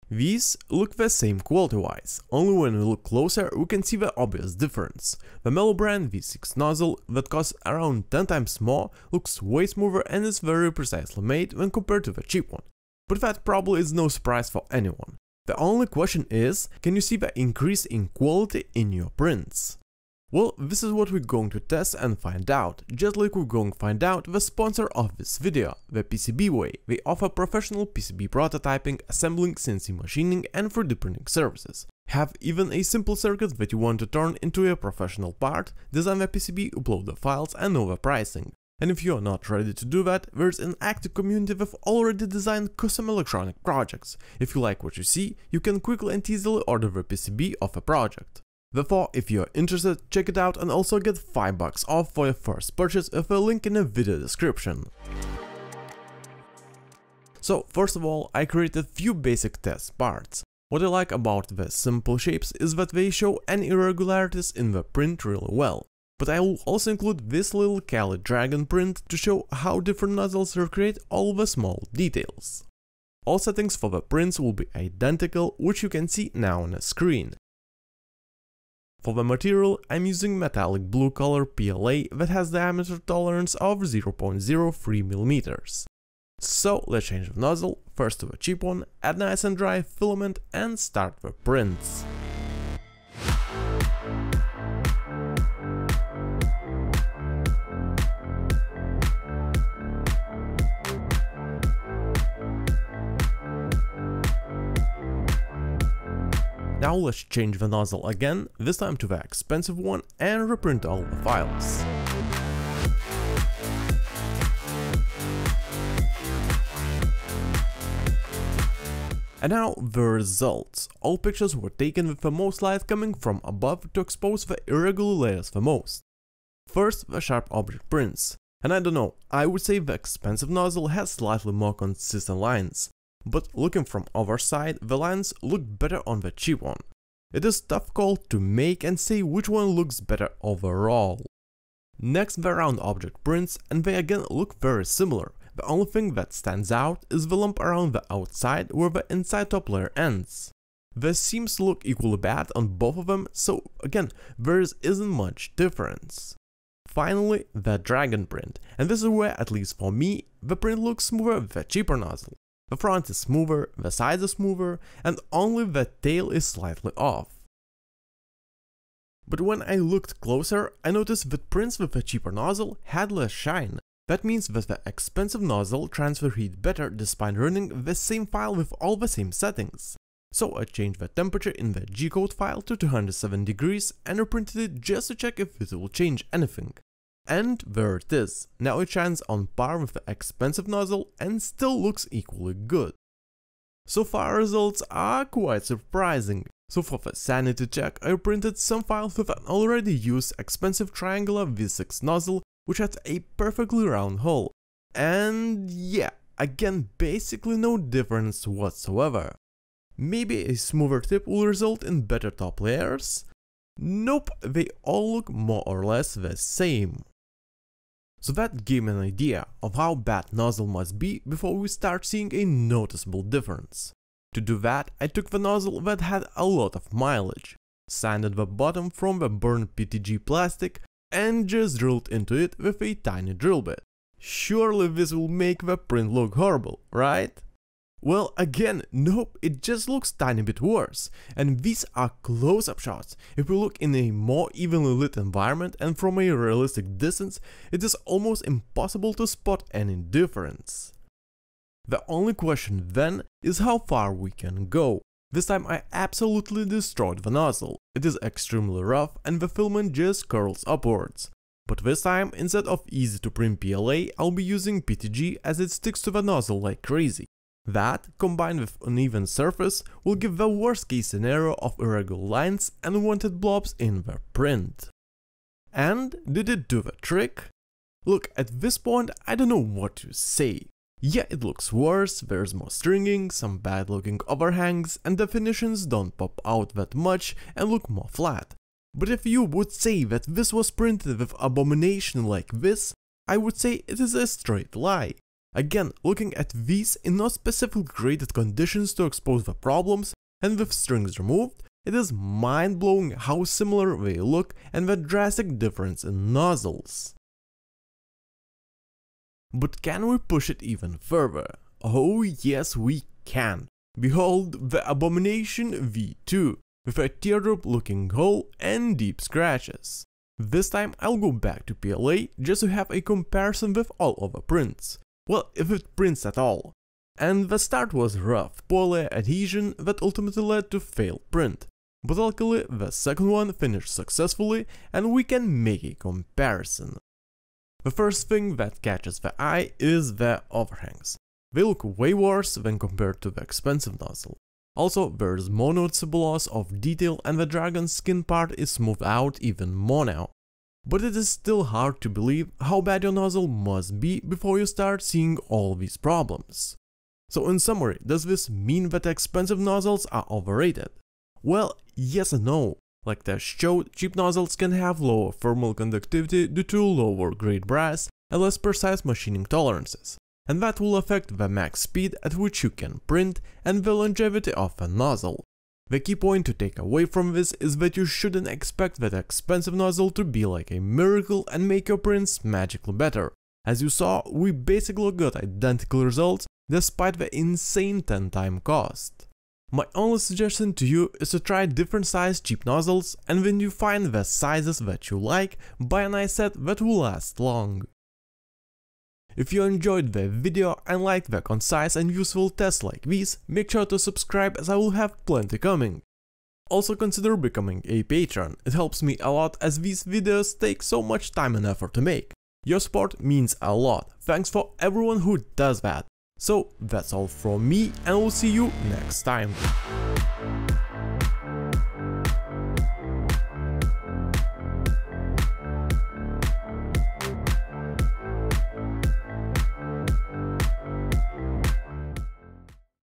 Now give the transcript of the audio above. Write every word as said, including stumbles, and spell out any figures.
These look the same quality-wise, only when we look closer we can see the obvious difference. The Melo brand V six nozzle that costs around ten times more looks way smoother and is very precisely made when compared to the cheap one. But that probably is no surprise for anyone. The only question is, can you see the increase in quality in your prints? Well, this is what we're going to test and find out, just like we're going to find out the sponsor of this video, the PCBWay. They offer professional P C B prototyping, assembling, C N C machining and three D printing services. Have even a simple circuit that you want to turn into a professional part, design the P C B, upload the files and know the pricing. And if you're not ready to do that, there's an active community with already designed custom electronic projects. If you like what you see, you can quickly and easily order the P C B of a project. Therefore, if you're interested, check it out and also get five bucks off for your first purchase with a link in the video description. So, first of all, I created few basic test parts. What I like about the simple shapes is that they show any irregularities in the print really well. But I will also include this little Kali Dragon print to show how different nozzles recreate all the small details. All settings for the prints will be identical, which you can see now on the screen. For the material, I'm using metallic blue color P L A that has diameter tolerance of zero point zero three millimeters. So let's change the nozzle, first to the cheap one, add nice and dry filament and start the prints. Now let's change the nozzle again, this time to the expensive one, and reprint all the files. And now the results. All pictures were taken with the most light coming from above to expose the irregular layers the most. First, the sharp object prints. And I don't know, I would say the expensive nozzle has slightly more consistent lines. But looking from other side, the lines look better on the cheap one. It is tough call to make and say which one looks better overall. Next, the round object prints, and they again look very similar. The only thing that stands out is the lump around the outside where the inside top layer ends. This seems to look equally bad on both of them, so again, there isn't much difference. Finally, the dragon print, and this is where, at least for me, the print looks smoother with the cheaper nozzle. The front is smoother, the sides are smoother, and only the tail is slightly off. But when I looked closer, I noticed that prints with a cheaper nozzle had less shine. That means that the expensive nozzle transfer heat better despite running the same file with all the same settings. So I changed the temperature in the G-code file to two hundred seven degrees and reprinted it just to check if it will change anything. And there it is, now it shines on par with the expensive nozzle and still looks equally good. So far results are quite surprising. So for the sanity check, I printed some files with an already used expensive triangular V six nozzle which had a perfectly round hole. And yeah, again basically no difference whatsoever. Maybe a smoother tip will result in better top layers? Nope, they all look more or less the same. So that gave me an idea of how bad nozzle must be before we start seeing a noticeable difference. To do that, I took the nozzle that had a lot of mileage, sanded the bottom from the burned P T G plastic and just drilled into it with a tiny drill bit. Surely this will make the print look horrible, right? Well, again, nope, it just looks tiny bit worse, and these are close-up shots. If we look in a more evenly lit environment and from a realistic distance, it is almost impossible to spot any difference. The only question then is how far we can go. This time I absolutely destroyed the nozzle. It is extremely rough and the filament just curls upwards. But this time, instead of easy to print P L A, I'll be using P T G as it sticks to the nozzle like crazy. That, combined with uneven surface, will give the worst case scenario of irregular lines and unwanted blobs in the print. And did it do the trick? Look, at this point I don't know what to say. Yeah, it looks worse, there's more stringing, some bad looking overhangs, and definitions don't pop out that much and look more flat. But if you would say that this was printed with abomination like this, I would say it is a straight lie. Again, looking at these in no specifically created conditions to expose the problems, and with strings removed, it is mind-blowing how similar they look and the drastic difference in nozzles. But can we push it even further? Oh yes, we can. Behold the Abomination V two, with a teardrop looking hole and deep scratches. This time I'll go back to P L A just to have a comparison with all of the prints. Well, if it prints at all. And the start was rough, poor adhesion that ultimately led to failed print. But luckily the second one finished successfully and we can make a comparison. The first thing that catches the eye is the overhangs. They look way worse when compared to the expensive nozzle. Also, there is more noticeable loss of detail and the dragon skin part is smoothed out even more now. But it is still hard to believe how bad your nozzle must be before you start seeing all these problems. So in summary, does this mean that expensive nozzles are overrated? Well, yes and no. Like the showed, cheap nozzles can have lower thermal conductivity due to lower grade brass and less precise machining tolerances, and that will affect the max speed at which you can print and the longevity of a nozzle. The key point to take away from this is that you shouldn't expect that expensive nozzle to be like a miracle and make your prints magically better. As you saw, we basically got identical results despite the insane ten time cost. My only suggestion to you is to try different size cheap nozzles, and when you find the sizes that you like, buy a nice set that will last long. If you enjoyed the video and liked the concise and useful tests like these, make sure to subscribe as I will have plenty coming. Also consider becoming a patron, it helps me a lot as these videos take so much time and effort to make. Your support means a lot, thanks for everyone who does that. So that's all from me and we'll see you next time.